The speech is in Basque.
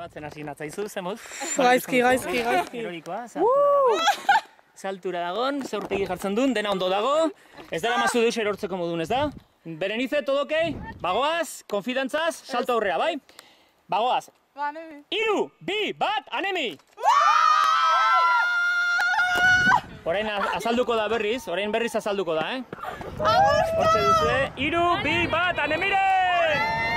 Somatzen hasi natzaizu, zemuz? Gaizki. Erorikoa, saltura dagon, zeurtegi jartzen duen, dena ondo dago. Ez dara mazu deus erortzeko modun, ez da? Berenice, todo okei? Bagoaz, konfidantzaz, salto aurrea, bai? Bagoaz. Ba, anemi. 3, 2, 1, anemi! Orain azalduko da berriz, azalduko da, Hortxe duzue, 3, 2, 1, anemiren!